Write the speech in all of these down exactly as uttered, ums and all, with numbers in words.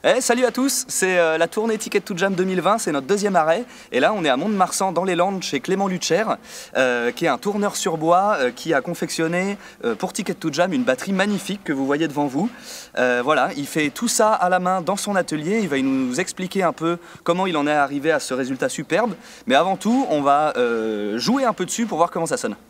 Eh, salut à tous, c'est euh, la tournée Ticket to Jam deux mille vingt, c'est notre deuxième arrêt. Et là, on est à Mont-de-Marsan, dans les Landes, chez Clément Lutcher, euh, qui est un tourneur sur bois, euh, qui a confectionné euh, pour Ticket to Jam une batterie magnifique que vous voyez devant vous. Euh, voilà, il fait tout ça à la main dans son atelier. Il va nous expliquer un peu comment il en est arrivé à ce résultat superbe. Mais avant tout, on va euh, jouer un peu dessus pour voir comment ça sonne.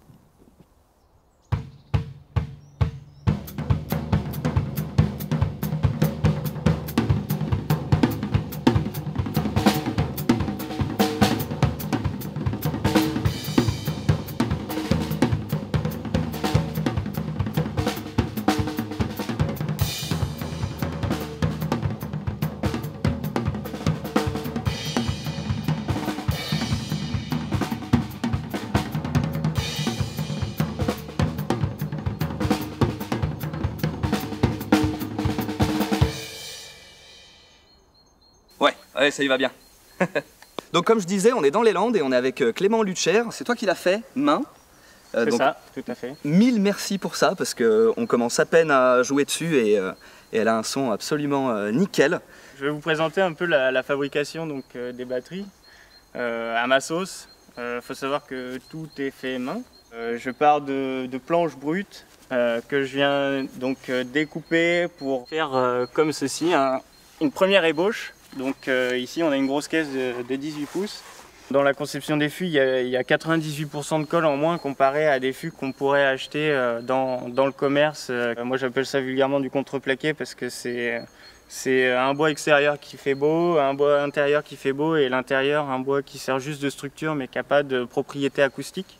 Ouais, ouais, ça y va bien. Donc comme je disais, on est dans les Landes et on est avec Clément Lutcher. C'est toi qui l'as fait, main. Euh, C'est ça, tout à fait. Mille merci pour ça, parce qu'on commence à peine à jouer dessus et, euh, et elle a un son absolument euh, nickel. Je vais vous présenter un peu la, la fabrication donc, euh, des batteries euh, à ma sauce. Il euh, faut savoir que tout est fait main. Euh, je pars de, de planches brutes euh, que je viens donc euh, découper pour faire euh, comme ceci, un, une première ébauche. Donc euh, ici on a une grosse caisse de, de dix-huit pouces. Dans la conception des fûts, il y a, il y a quatre-vingt-dix-huit pour cent de colle en moins comparé à des fûts qu'on pourrait acheter euh, dans, dans le commerce. Euh, moi j'appelle ça vulgairement du contreplaqué parce que c'est c'est un bois extérieur qui fait beau, un bois intérieur qui fait beau et l'intérieur un bois qui sert juste de structure mais qui n'a pas de propriété acoustique.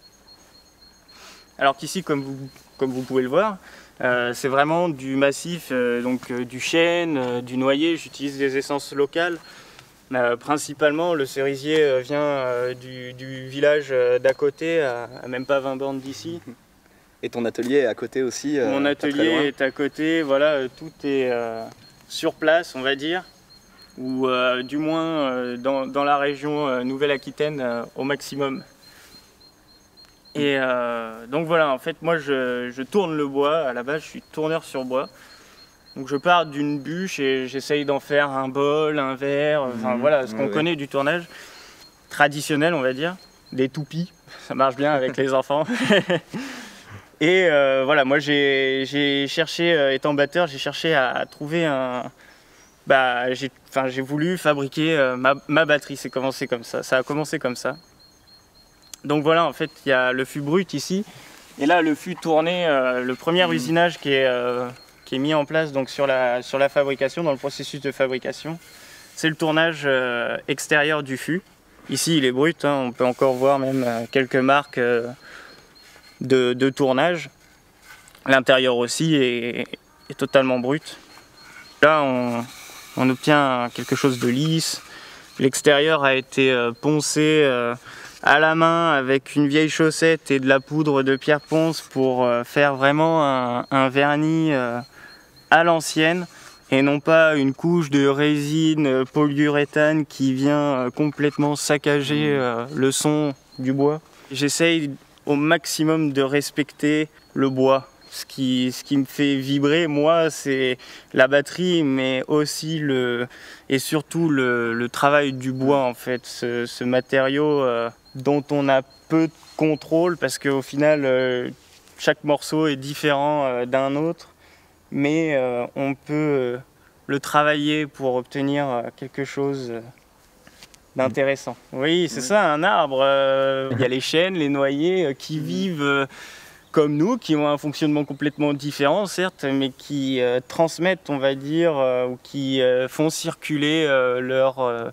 Alors qu'ici, comme vous, comme vous pouvez le voir, Euh, c'est vraiment du massif, euh, donc euh, du chêne, euh, du noyer. J'utilise des essences locales. Euh, principalement, le cerisier euh, vient euh, du, du village euh, d'à côté, à, à même pas vingt bornes d'ici. Et ton atelier est à côté aussi euh, Mon atelier est à côté, voilà, euh, tout est euh, sur place, on va dire, ou euh, du moins euh, dans, dans la région euh, Nouvelle-Aquitaine euh, au maximum. Et euh, donc voilà, en fait, moi je, je tourne le bois. À la base, je suis tourneur sur bois. Donc je pars d'une bûche et j'essaye d'en faire un bol, un verre, enfin mmh, voilà, ce qu'on ouais, connaît ouais. du tournage traditionnel, on va dire, des toupies. Ça marche bien avec les enfants. Et euh, voilà, moi j'ai cherché, euh, étant batteur, j'ai cherché à, à trouver un. Bah, j'ai enfin, j'ai voulu fabriquer euh, ma, ma batterie. C'est commencé comme ça. Ça a commencé comme ça. Donc voilà, en fait, il y a le fût brut ici, et là, le fût tourné, euh, le premier mmh. usinage qui est, euh, qui est mis en place donc, sur, la, sur la fabrication, dans le processus de fabrication, c'est le tournage euh, extérieur du fût. Ici, il est brut, hein, on peut encore voir même euh, quelques marques euh, de, de tournage. L'intérieur aussi est, est totalement brut. Là, on, on obtient quelque chose de lisse. L'extérieur a été euh, poncé euh, à la main avec une vieille chaussette et de la poudre de pierre ponce pour euh, faire vraiment un, un vernis euh, à l'ancienne et non pas une couche de résine polyuréthane qui vient euh, complètement saccager euh, le son du bois. J'essaye au maximum de respecter le bois. Ce qui, ce qui me fait vibrer, moi, c'est la batterie, mais aussi le, et surtout le, le travail du bois, en fait, ce, ce matériau euh, dont on a peu de contrôle, parce qu'au final, euh, chaque morceau est différent euh, d'un autre, mais euh, on peut euh, le travailler pour obtenir euh, quelque chose euh, d'intéressant. Oui, c'est oui. ça, un arbre. Euh, il y a les chênes, les noyers euh, qui vivent... Euh, comme nous, qui ont un fonctionnement complètement différent, certes, mais qui euh, transmettent, on va dire, euh, ou qui euh, font circuler euh, leur, euh,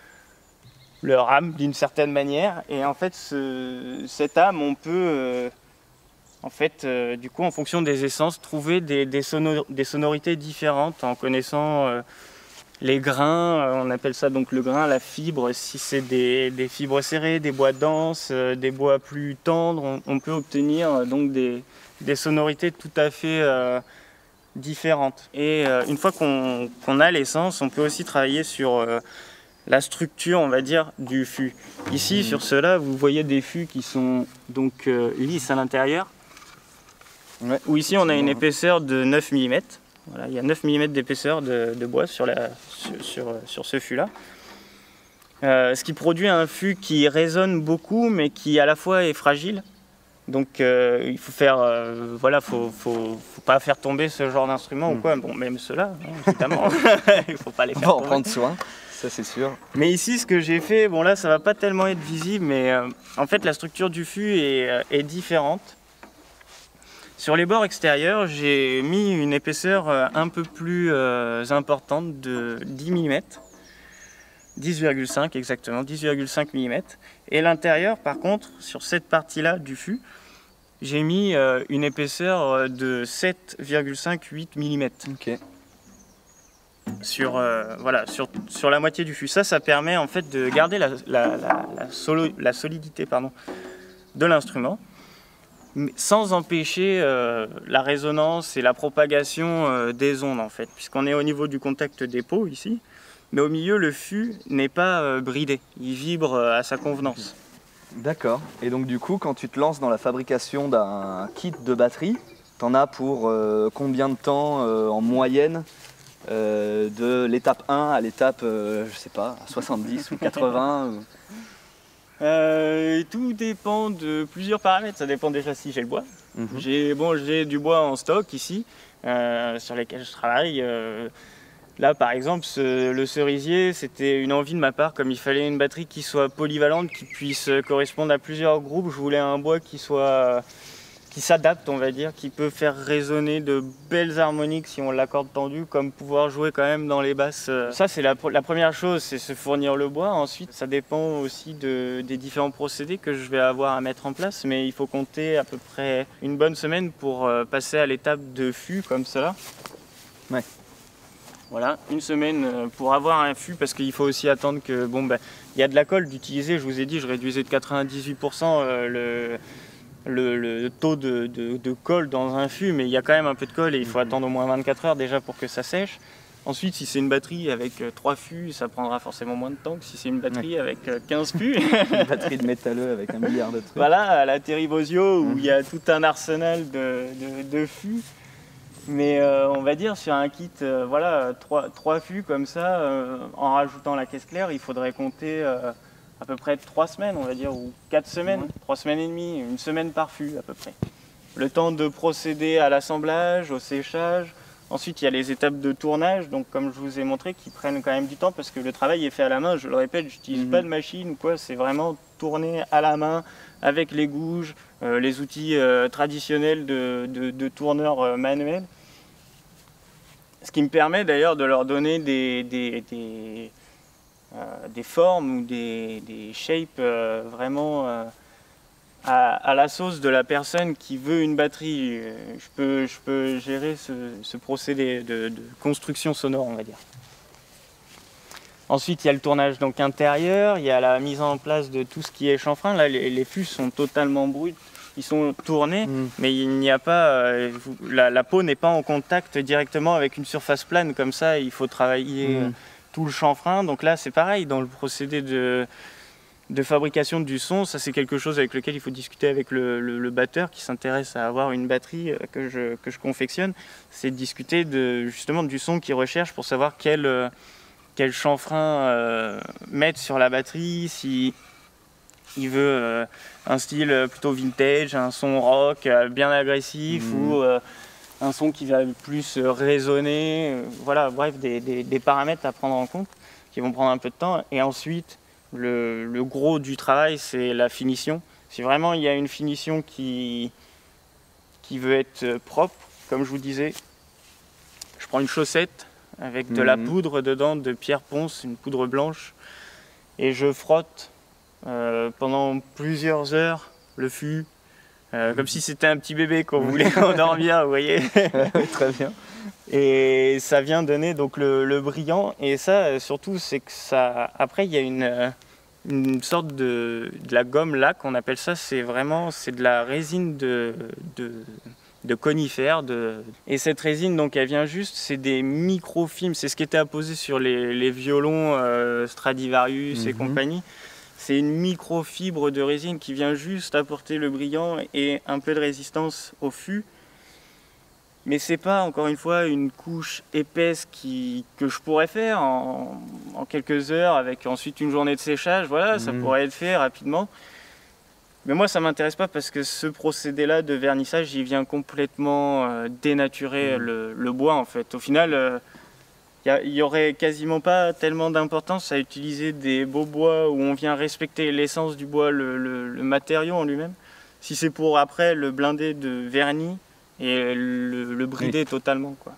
leur âme d'une certaine manière. Et en fait, ce, cette âme, on peut, euh, en fait, euh, du coup, en fonction des essences, trouver des, des, sonor des sonorités différentes en connaissant euh, les grains. On appelle ça donc le grain, la fibre. Si c'est des, des fibres serrées, des bois denses, euh, des bois plus tendres, on, on peut obtenir euh, donc des, des sonorités tout à fait euh, différentes. Et euh, une fois qu'on qu'on a l'essence, on peut aussi travailler sur euh, la structure, on va dire, du fût. Ici, mmh. sur ceux-là, vous voyez des fûts qui sont donc euh, lisses à l'intérieur. Ouais. Où ici, on a une épaisseur de neuf millimètres. Voilà, il y a neuf millimètres d'épaisseur de, de bois sur, la, sur, sur, sur ce fût-là. Euh, ce qui produit un fût qui résonne beaucoup, mais qui à la fois est fragile. Donc euh, il faut faire, euh, voilà, faut, faut, faut pas faire tomber ce genre d'instrument mmh. ou quoi. Bon, même ceux-là, hein, évidemment, il faut pas les faire tomber. On tomber. va en prendre soin, ça c'est sûr. Mais ici, ce que j'ai fait, bon là, ça va pas tellement être visible, mais euh, en fait, la structure du fût est, euh, est différente. Sur les bords extérieurs, j'ai mis une épaisseur euh, un peu plus euh, importante de dix millimètres. dix virgule cinq exactement, dix virgule cinq millimètres. Et l'intérieur, par contre, sur cette partie-là du fût, j'ai mis euh, une épaisseur de sept virgule cinquante-huit millimètres. Okay. Sur, euh, voilà, sur, sur la moitié du fût. Ça, ça permet en fait de garder la, la, la, la, solo, la solidité pardon, de l'instrument, sans empêcher euh, la résonance et la propagation euh, des ondes, en fait, puisqu'on est au niveau du contact des peaux ici. Mais au milieu, le fût n'est pas euh, bridé, il vibre euh, à sa convenance. D'accord. Et donc du coup, quand tu te lances dans la fabrication d'un kit de batterie, t'en as pour euh, combien de temps euh, en moyenne euh, de l'étape un à l'étape, euh, je sais pas, soixante-dix ou quatre-vingts ou... euh, Tout dépend de plusieurs paramètres. Ça dépend déjà si j'ai le bois. Mm-hmm. J'ai bon, j'ai du bois en stock ici, euh, sur lesquels je travaille. Euh, Là, par exemple, ce, le cerisier, c'était une envie de ma part, comme il fallait une batterie qui soit polyvalente, qui puisse correspondre à plusieurs groupes. Je voulais un bois qui soit, qui s'adapte, on va dire, qui peut faire résonner de belles harmoniques si on l'accorde tendu, comme pouvoir jouer quand même dans les basses. Ça, c'est la, la première chose, c'est se fournir le bois. Ensuite, ça dépend aussi de, des différents procédés que je vais avoir à mettre en place, mais il faut compter à peu près une bonne semaine pour passer à l'étape de fût comme cela. Ouais. Voilà, une semaine pour avoir un fût, parce qu'il faut aussi attendre que, bon, ben, il y a de la colle d'utiliser. Je vous ai dit, je réduisais de quatre-vingt-dix-huit pour cent le, le, le taux de, de, de colle dans un fût, mais il y a quand même un peu de colle et il faut mmh. attendre au moins vingt-quatre heures déjà pour que ça sèche. Ensuite, si c'est une batterie avec trois fûts, ça prendra forcément moins de temps que si c'est une batterie ouais. avec quinze fûts. Une batterie de métalleux avec un milliard de trucs. Voilà, à la Terry Bozzio, où mmh. il y a tout un arsenal de, de, de fûts. Mais euh, on va dire sur un kit, euh, voilà, trois, trois fûts comme ça, euh, en rajoutant la caisse claire, il faudrait compter euh, à peu près trois semaines, on va dire, ou quatre semaines, ouais. trois semaines et demie, une semaine par fût à peu près. Le temps de procéder à l'assemblage, au séchage. Ensuite, il y a les étapes de tournage, donc comme je vous ai montré, qui prennent quand même du temps parce que le travail est fait à la main. Je le répète, je n'utilise mmh. pas de machine ou quoi, c'est vraiment tourné à la main avec les gouges, euh, les outils euh, traditionnels de, de, de tourneurs euh, manuels. Ce qui me permet d'ailleurs de leur donner des, des, des, euh, des formes ou des, des shapes euh, vraiment euh, à, à la sauce de la personne qui veut une batterie. Je peux, je peux gérer ce, ce procédé de, de construction sonore, on va dire. Ensuite, il y a le tournage donc intérieur, il y a la mise en place de tout ce qui est chanfrein. Là, les, les fûts sont totalement bruts. Ils sont tournés, mmh. mais il n'y a pas, euh, la, la peau n'est pas en contact directement avec une surface plane comme ça. Il faut travailler mmh. tout le chanfrein. Donc là, c'est pareil dans le procédé de, de fabrication du son. Ça, c'est quelque chose avec lequel il faut discuter avec le, le, le batteur qui s'intéresse à avoir une batterie que je, que je confectionne. C'est de discuter de, justement du son qu'il recherche pour savoir quel, quel chanfrein euh, mettre sur la batterie. Si il veut euh, un style plutôt vintage, un son rock euh, bien agressif mmh. ou euh, un son qui va plus résonner. Euh, voilà, bref, des, des, des paramètres à prendre en compte qui vont prendre un peu de temps. Et ensuite, le, le gros du travail, c'est la finition. Si vraiment il y a une finition qui, qui veut être propre, comme je vous disais, je prends une chaussette avec de mmh. la poudre dedans, de pierre ponce, une poudre blanche, et je frotte Euh, pendant plusieurs heures le fût, euh, comme si c'était un petit bébé qu'on voulait endormir, vous voyez. Oui, très bien. Et ça vient donner donc le, le brillant. Et ça, surtout, c'est que ça. Après, il y a une, une sorte de, de la gomme laque, on appelle ça. C'est vraiment, c'est de la résine de, de, de conifères. De... Et cette résine, donc, elle vient juste, c'est des microfilms. C'est ce qui était apposé sur les, les violons euh, Stradivarius mm-hmm. et compagnie. C'est une microfibre de résine qui vient juste apporter le brillant et un peu de résistance au fût. Mais c'est pas, encore une fois, une couche épaisse qui, que je pourrais faire en, en quelques heures avec ensuite une journée de séchage. Voilà, mmh. ça pourrait être fait rapidement. Mais moi, ça m'intéresse pas parce que ce procédé-là de vernissage, il vient complètement euh, dénaturer mmh. le, le bois en fait. Au final, euh, il n'y aurait quasiment pas tellement d'importance à utiliser des beaux bois où on vient respecter l'essence du bois, le, le, le matériau en lui-même. Si c'est pour après le blinder de vernis, et le, le brider oui. totalement, quoi.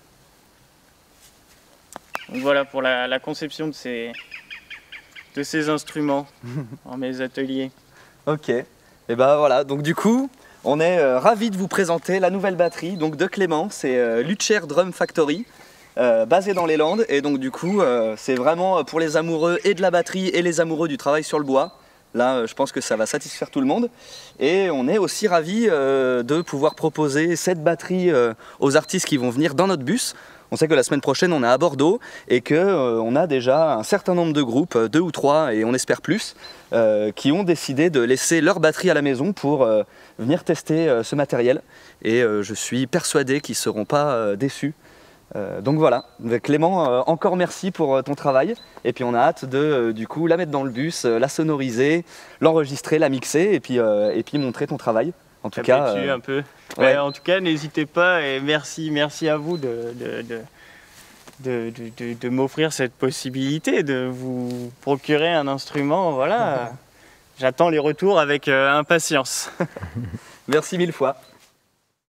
Donc voilà pour la, la conception de ces, de ces instruments dans mes ateliers. Ok, et ben voilà, donc du coup on est euh, ravis de vous présenter la nouvelle batterie donc de Clément, c'est euh, Luchair Drum Factory, euh, basée dans les Landes, et donc du coup euh, c'est vraiment pour les amoureux et de la batterie et les amoureux du travail sur le bois. Là, je pense que ça va satisfaire tout le monde. Et on est aussi ravis euh, de pouvoir proposer cette batterie euh, aux artistes qui vont venir dans notre bus. On sait que la semaine prochaine, on est à Bordeaux et qu'on euh, a déjà un certain nombre de groupes, deux ou trois, et on espère plus, euh, qui ont décidé de laisser leur batterie à la maison pour euh, venir tester euh, ce matériel. Et euh, je suis persuadé qu'ils ne seront pas euh, déçus. Euh, donc voilà, Clément, euh, encore merci pour euh, ton travail, et puis on a hâte de euh, du coup la mettre dans le bus, euh, la sonoriser, l'enregistrer, la mixer, et puis, euh, et puis montrer ton travail. En tout cas, euh, un peu. Ouais. Ouais, en tout cas, n'hésitez pas, et merci, merci à vous de, de, de, de, de, de, de m'offrir cette possibilité de vous procurer un instrument. Voilà, j'attends les retours avec euh, impatience. Merci mille fois.